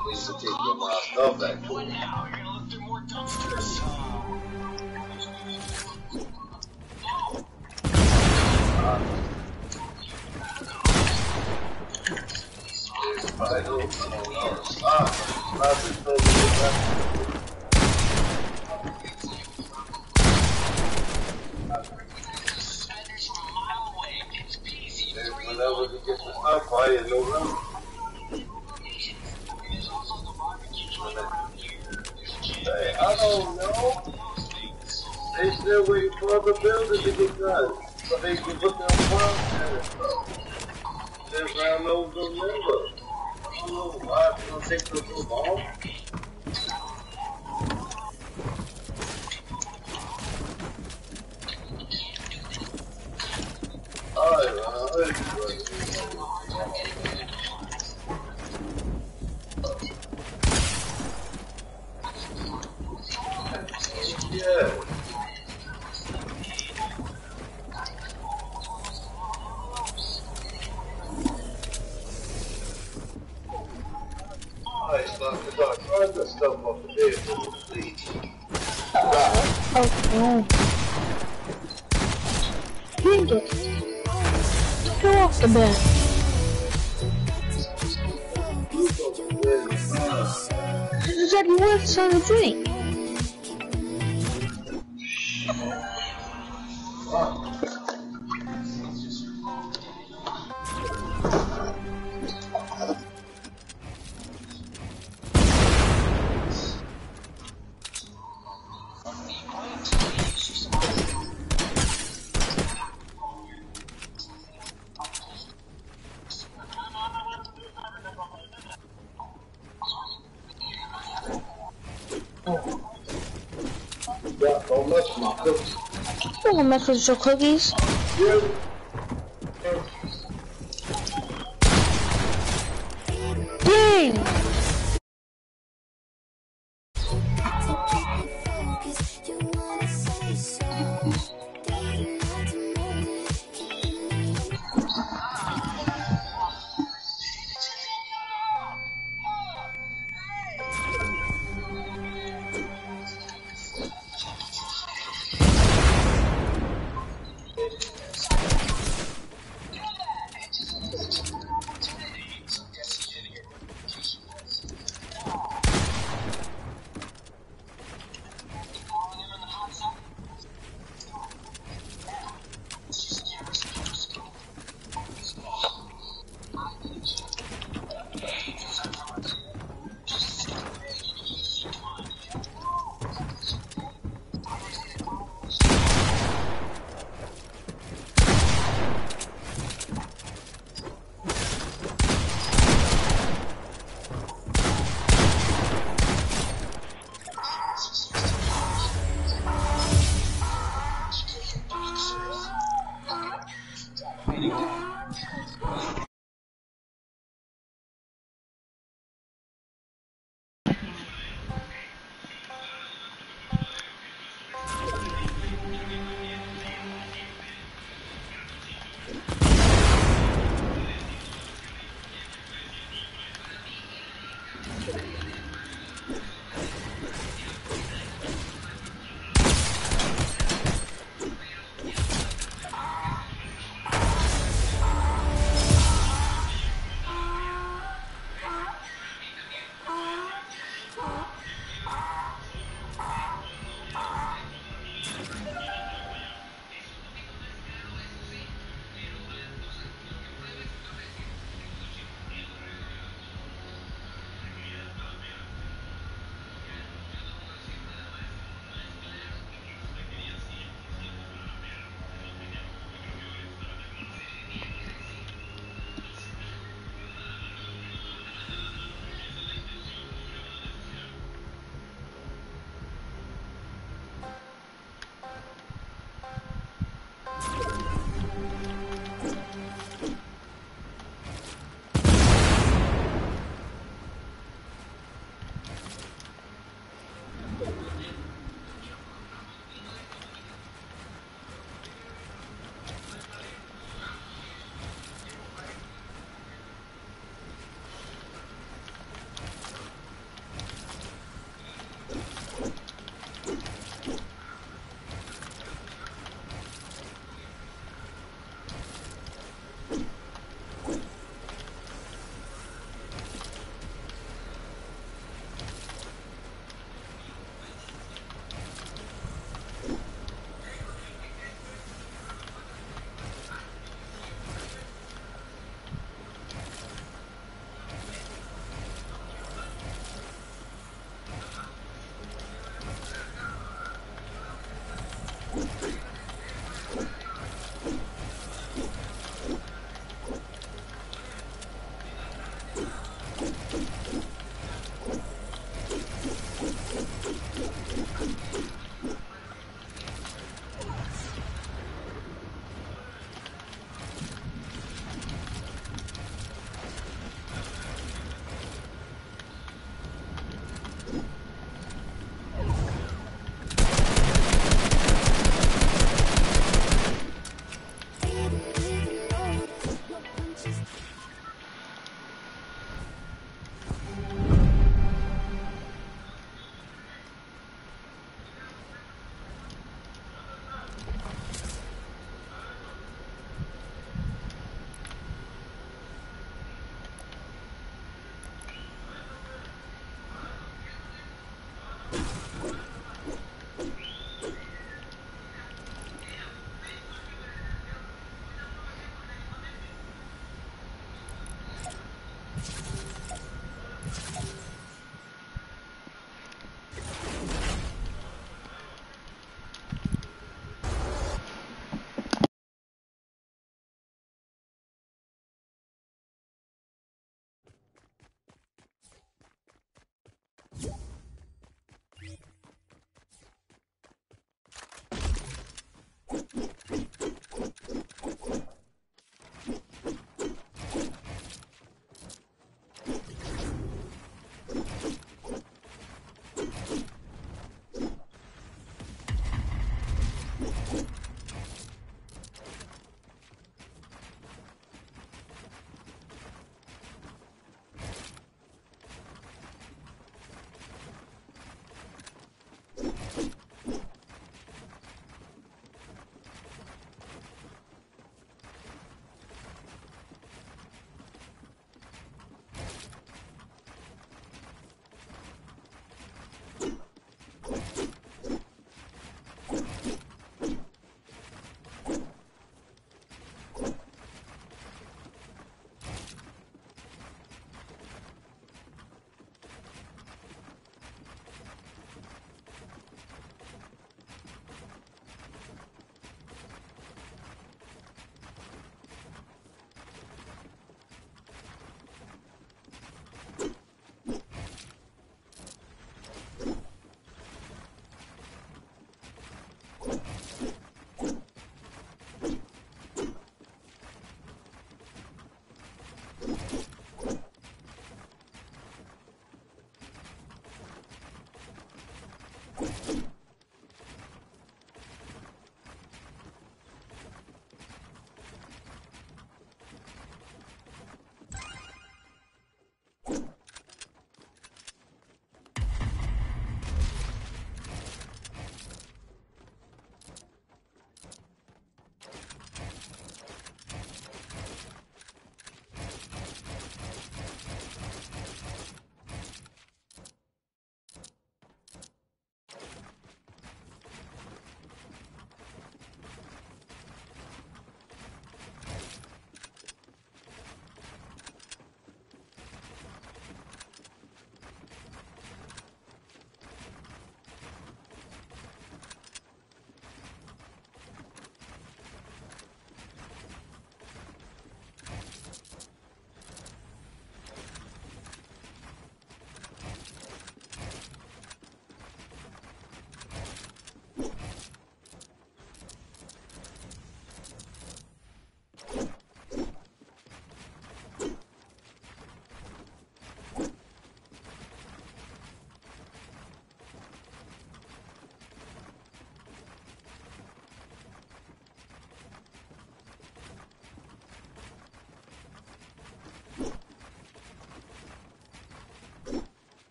need to take my stuff back to him. I don't know. Stop it, whenever he gets to stop quiet, no room. Hey, I don't know. They still waiting for other buildings to get done, so they can put their farm and stuff. They're around those members. I don't know why it's gonna take so long. Alright, yeah. Alright, start the stuff off the bed, please. Oh no. Drink it. Go off the bed. You said you wanted some drink. Don't mess with my cookies. Don't mess with your cookies. Dang!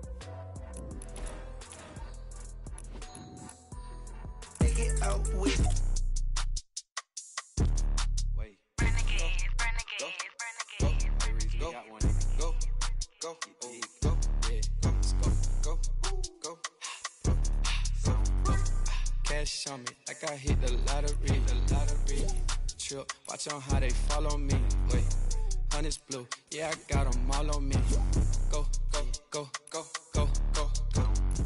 Cash on me, like I hit the lottery. Trip, watch on how they follow me. Wait, honey's blue, yeah, I got them all on me. Go, go, go, go, go, go, go.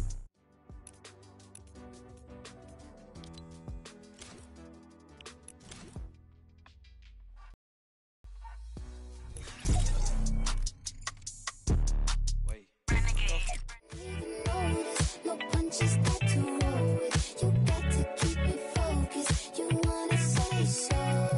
No punches got to roll with. You got to keep it focused. You wanna say so.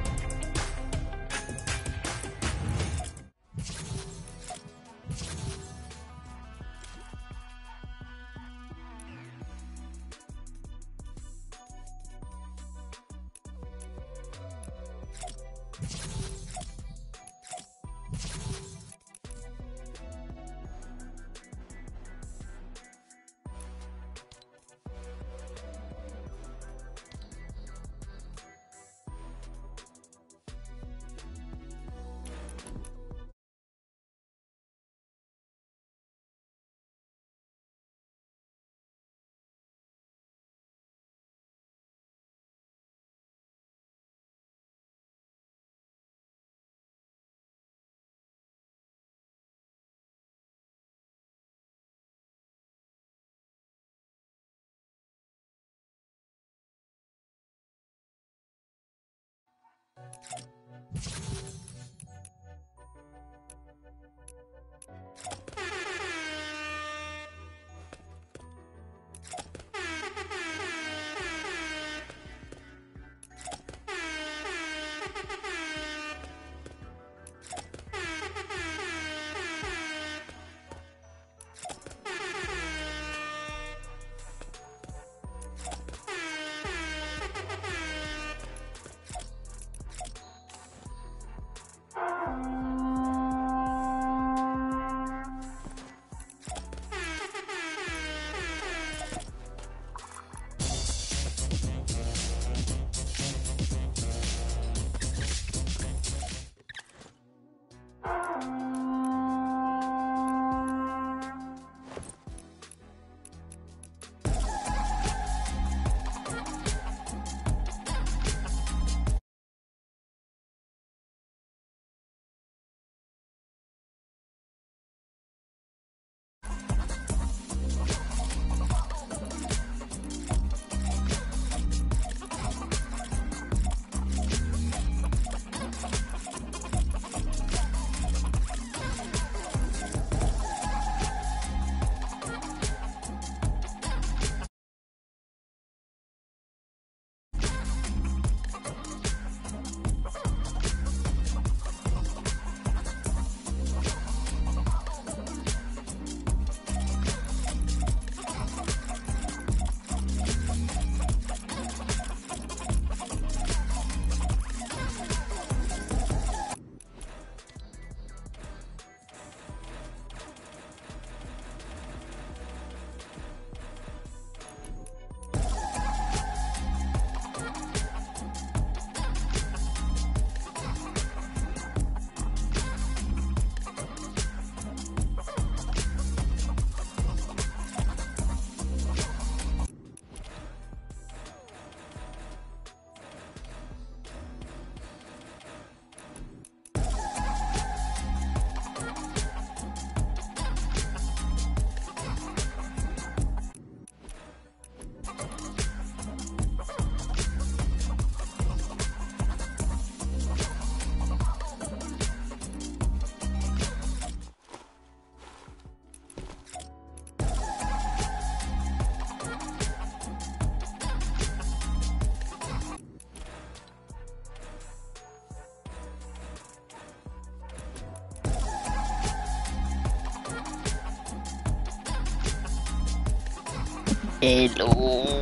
Hello.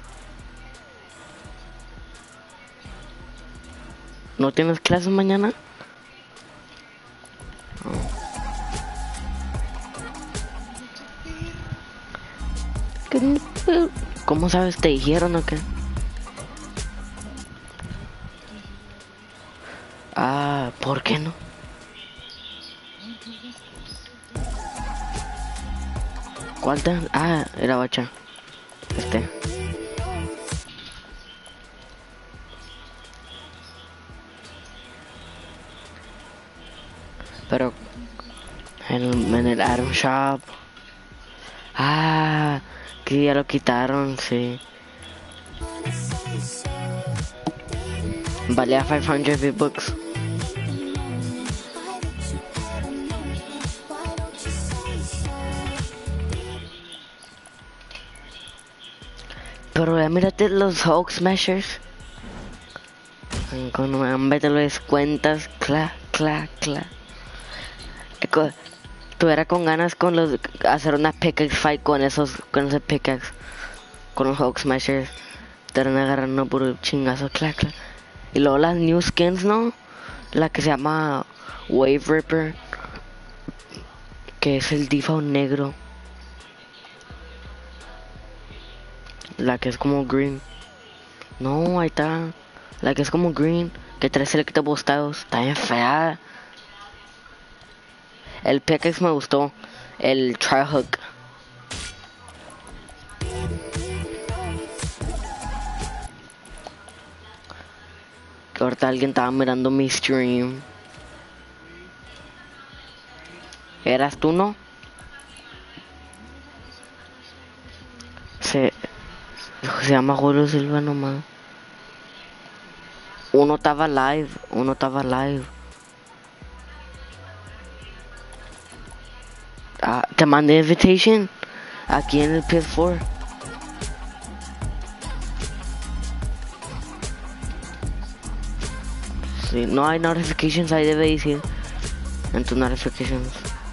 ¿No tienes clases mañana? ¿Cómo sabes? ¿Te dijeron o qué? Ah, ¿por qué no? ¿Cuál tan? Ah, era bacha. Pero en el Item Shop. Ah, que ya lo quitaron, sí. Valía 500 V-Bucks. Pero ya mírate los Hulk Smashers. Cuando me te lo descuentas, cla. Tú era con ganas con los hacer una pickaxe fight con ese pickaxe. Con los Hulk Smashers. Te van agarrando por chingazo, cla. Y luego las new skins, ¿no? La que se llama Wave Ripper. Que es el default negro. La que es como green. No, ahí está. La que es como green. Que trae selecta postados. Está bien fea. El pickaxe me gustó. El tri-hook. Que ahorita alguien estaba mirando mi stream. ¿Eras tú, no? Se llama Julio Silva nomás. Uno estaba live. Ah, te mandé invitation. Aquí en el PS4. Sí, no hay notifications, ahí debe decir. En tus notifications.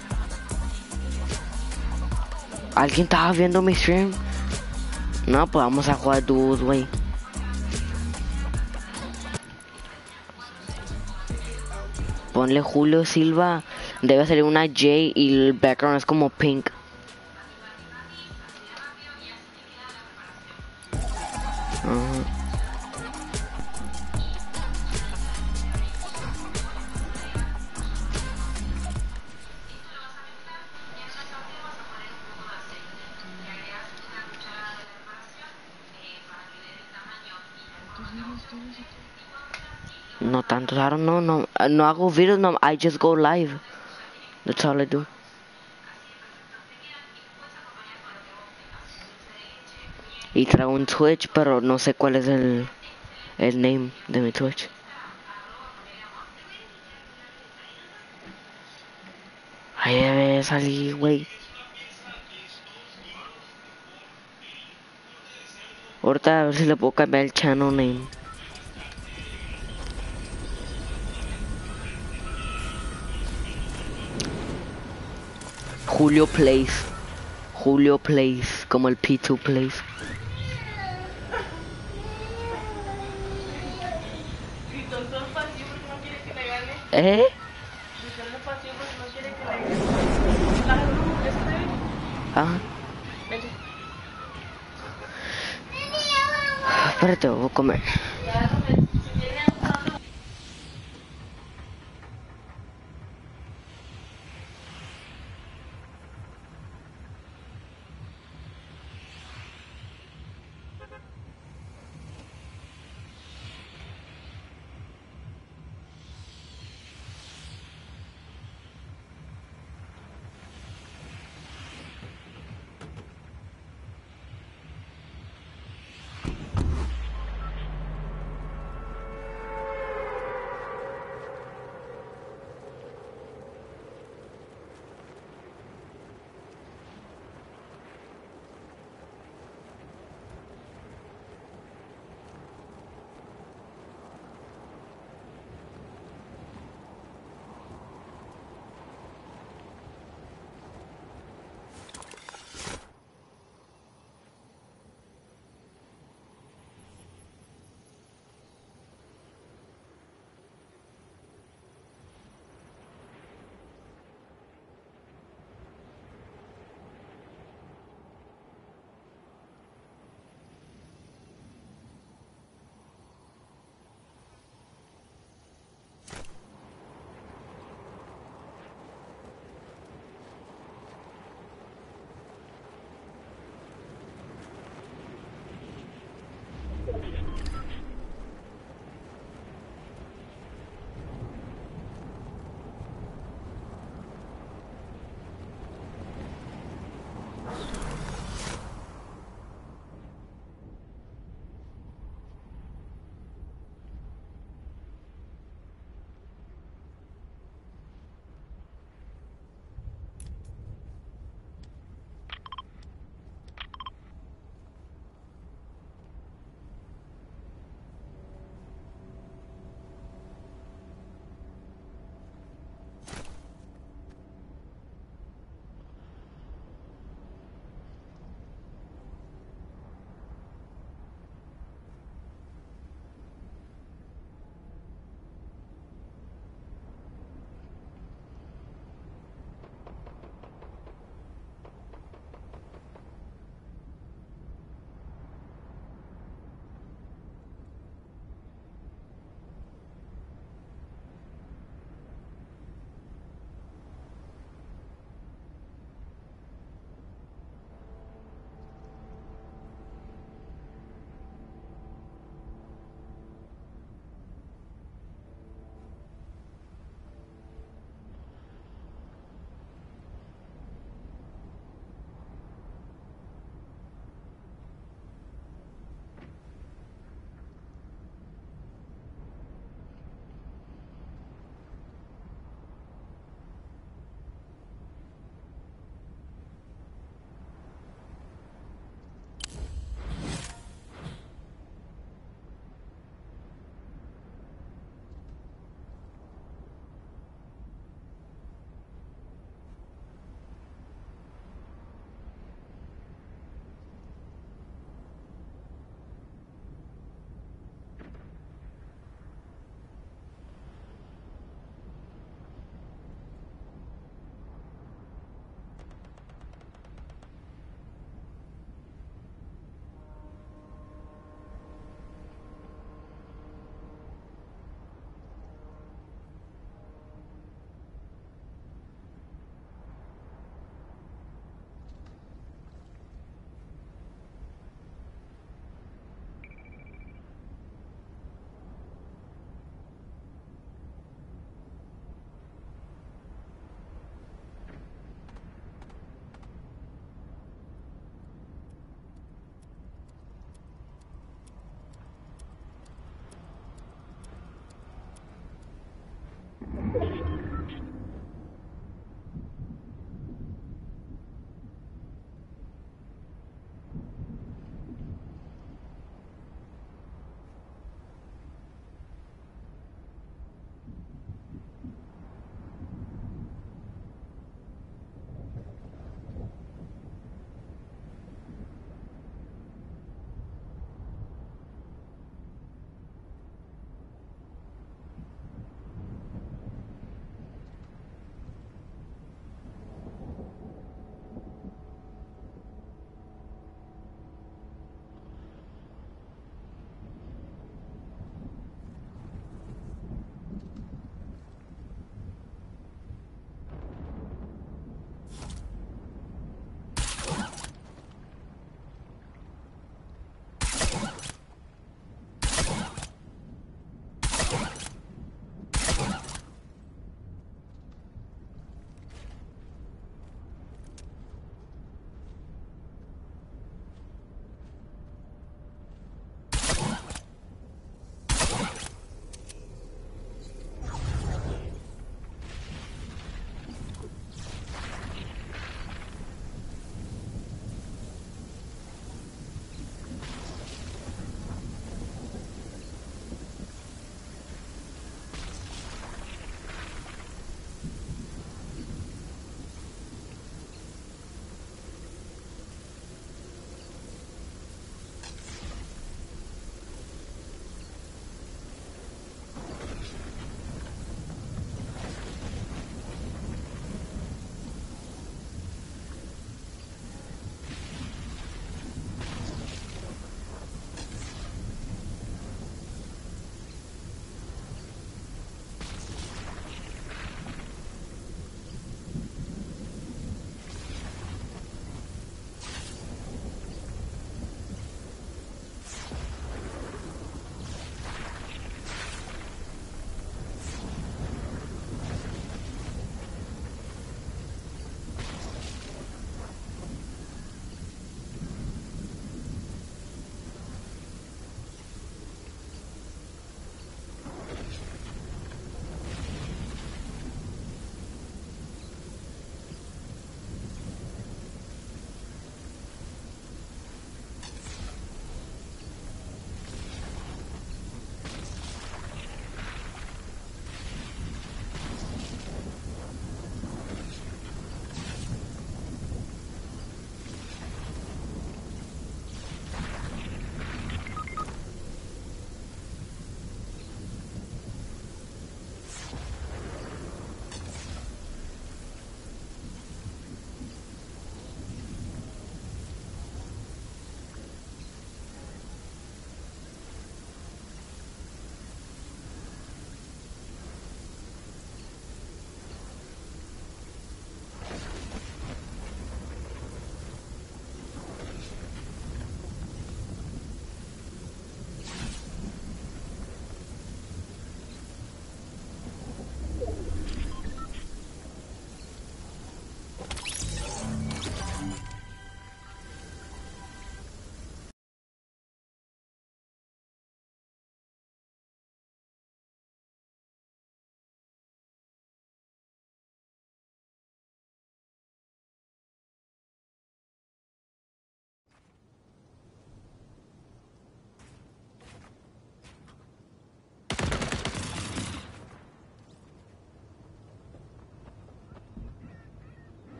¿Alguien estaba viendo mi stream? No, pues vamos a jugar dúos, güey. Ponle Julio Silva. Debe salir una J y el background es como pink. No tanto, I don't know, no hago videos, no, I just go live. That's all I do. Y traigo un Twitch, pero no sé cuál es el name de mi Twitch. Ahí debe salir, güey. Ahorita a ver si le puedo cambiar el channel name. Julio Plays, como el P2 Plays. ¿Eh? Ajá. Espérate, voy a comer.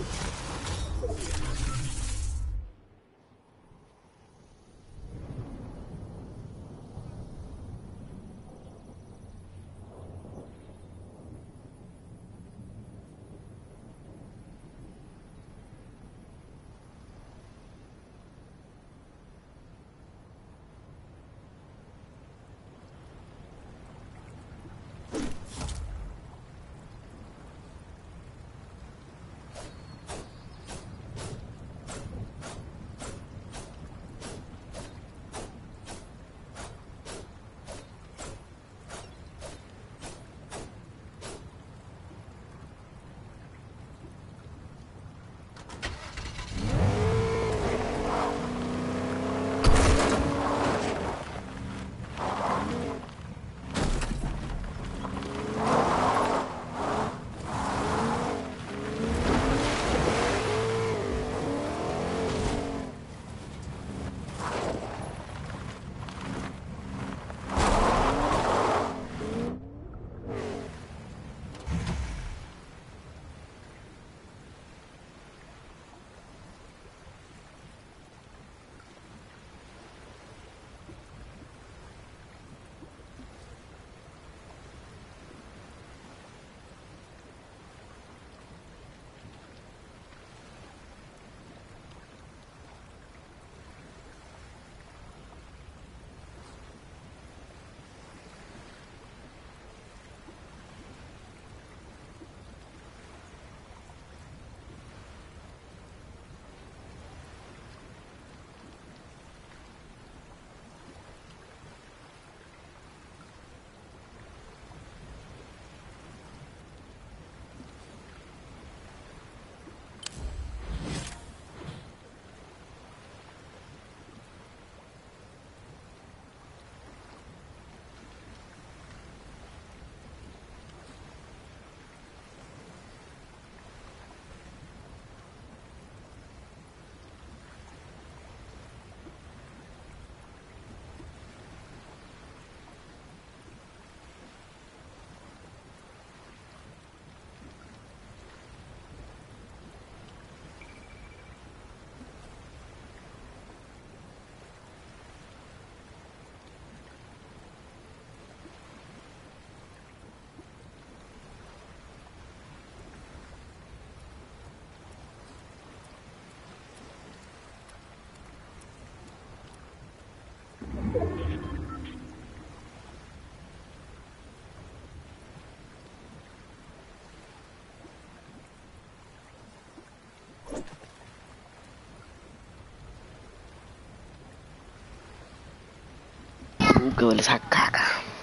Que huele esa caca.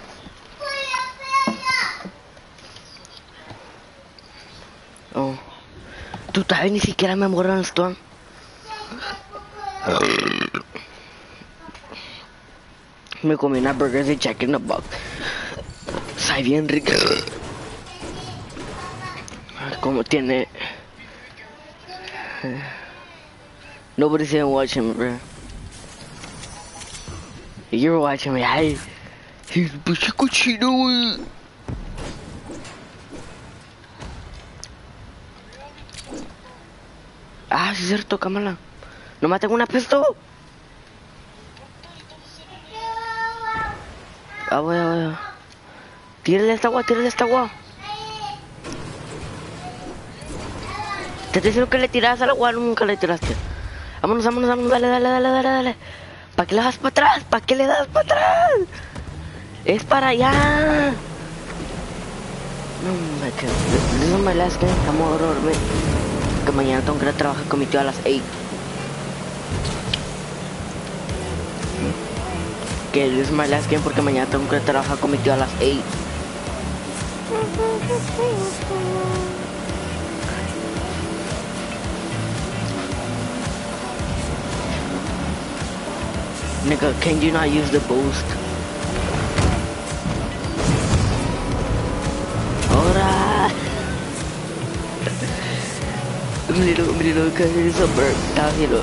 Oh. Tú sabes, ni siquiera me muero en el storm. Me comí una burger de Jack in the Box. Sabe bien rica. Como tiene... Nobody's even watching me, bro. You're watching me. Ay, pinche cochino, güey. Ah, sí es cierto, cámara. No me tengo una pesto. Ah, voy. Tírale esta agua, Te estoy diciendo que le tiras al agua, nunca le tiraste. Vámonos, dale. ¿Para qué le das para atrás? ¿Para qué le das para atrás? Es para allá. No, me quedo. This is my last game. Vamos a dormir. Que mañana tengo que ir a trabajar con mi tío a las 8. Que this is my last game porque mañana tengo que ir a trabajar con mi tío a las 8. Nigga, can you not use the boost? Ahora. Míralo, que es un bird. Estaba haciendo.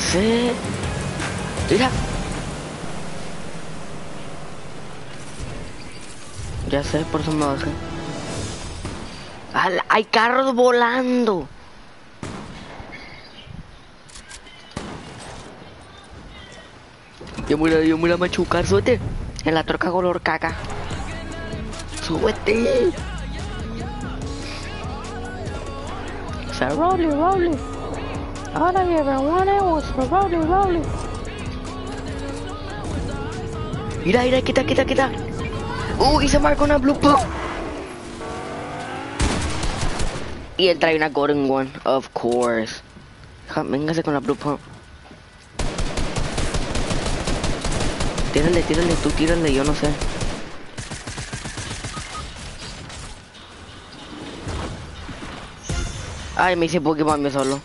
sé. Mira. Ya sé, por eso me bajé. ¡Hay carros volando! Yo me la machucar, súbete. En la troca color caca. Súbete. O sea, Rolly. Ahora que me gusta, Rolly. Mira, quita. Y se marca una blue pump. Y él trae una golden one, of course. Véngase con la blue pump. Tírale, tú tírale, yo no sé. Ay, me hice Pokémon yo solo.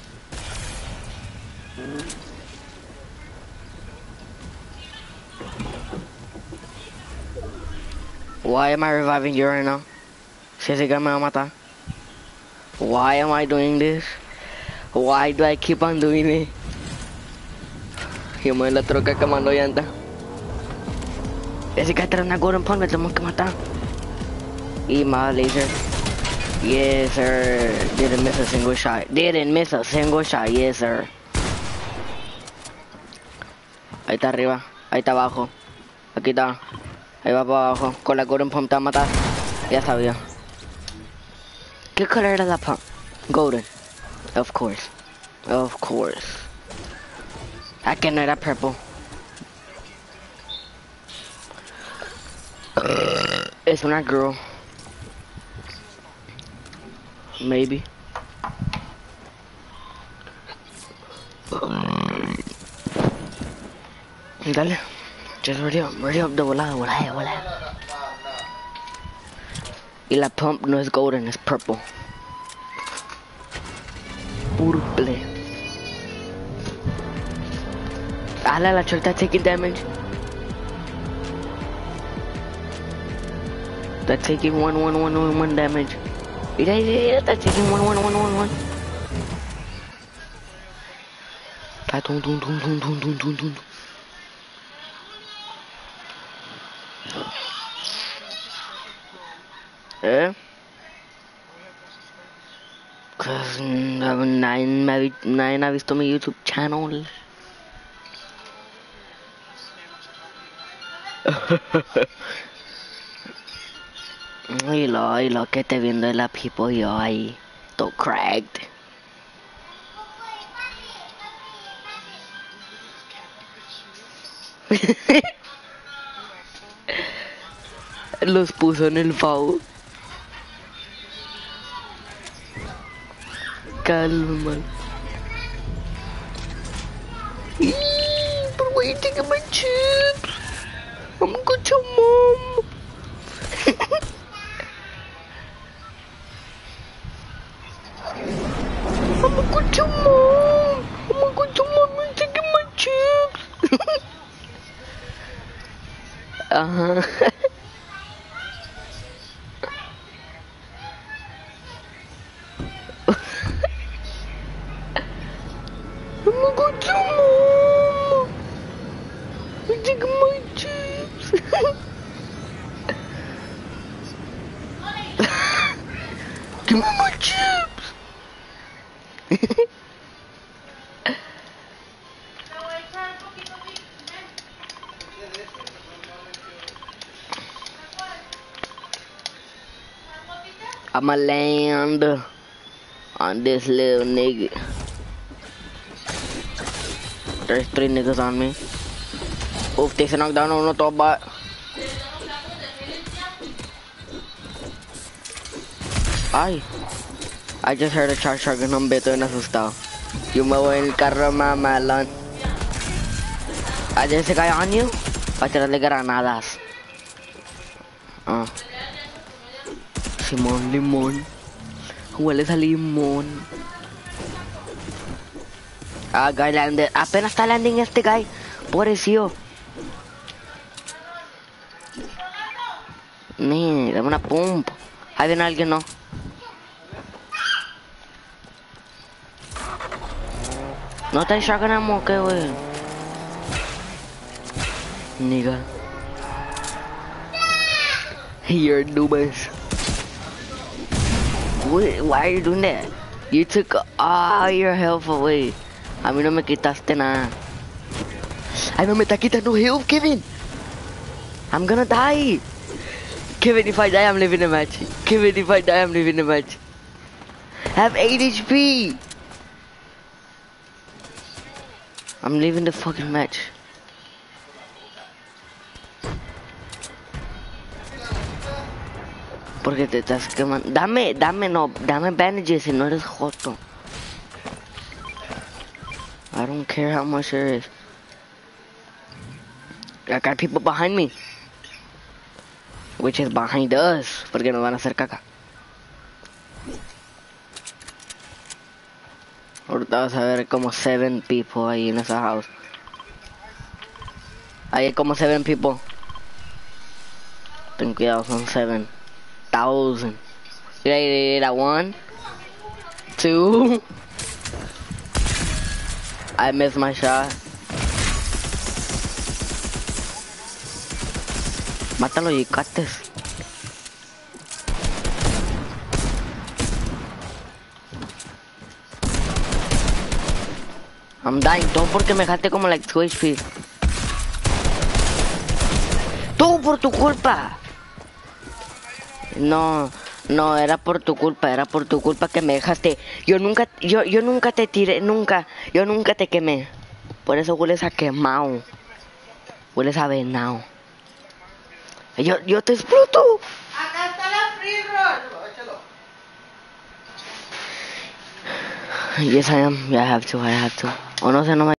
Why am I reviving you right now? Si ese guy me va a matar. Why am I doing this? Why do I keep on doing it? Yo me voy la troca quemando llanta. Ese guy trae una golden pump, le tenemos que matar. Y más laser. Yes, sir. Didn't miss a single shot. Yes, sir. Ahí está arriba. Ahí está abajo. Aquí está. Ahí va para abajo. Con la golden pump te va a matar. Ya sabía. ¿Qué color era la pump? Golden. Of course. ¿A que no era purple? Es una girl. Maybe. Dale. Just ready up de volada. Y la pump no es golden, es purple. Purple. La chorta taking damage. That's taking one damage. Mira, that's taking one. Está tum. Cause nine ha visto mi YouTube channel. Y lo que te viendo de la people yo ahí, todo cracked. Los puso en el FAO. Calma. But why you taking my chips? I'm gonna go to mom. I'm gonna go to mom. You're taking my chips. Ajá. Give me my chips. I'ma land on this little nigga. There's 3 niggas on me. Oof, they se knocked down uno top bot. Ay, I just heard a charge en un beto en asustado. Yo me voy en el carro mamalón. Ayer se cae on you para tirarle granadas. Ah. Simón, limón. Hueles a limón. Ah, guy landed. Apenas está landing este guy. Pobrecillo. Dame una pump. Ahí viene alguien, ¿no? No te shotgun ammo, ¿qué, güey? Nigga. You're noobs. Why are you doing that? You took all your health away. A mí no me quitaste nada. Ay, no me está quitando health, Kevin. I'm gonna die. Kevin, if I die, I'm leaving the match. Kevin, if I die, I'm leaving the match. I have 8 HP. I'm leaving the fucking match. Porque te estás quemando. Dame bandages si no eres joto. I don't care how much there is. I got people behind me. Which is behind us. Porque nos van a hacer caca. Ahorita vas a ver como 7 people ahí en esa house. Ahí hay como 7 people. Ten cuidado, son 7,000. Mira, 1, 2. I missed my shot. Mátalo, yicates. I'm dying, todo porque me dejaste como like 2 HP. Todo por tu culpa. No, era por tu culpa que me dejaste. Yo nunca te tiré, yo nunca te quemé. Por eso hueles a quemado. Hueles a venado. Yo te exploto. Acá está la free roll. Échalo. Yes, I am. Yeah, I have to. O no sé, no me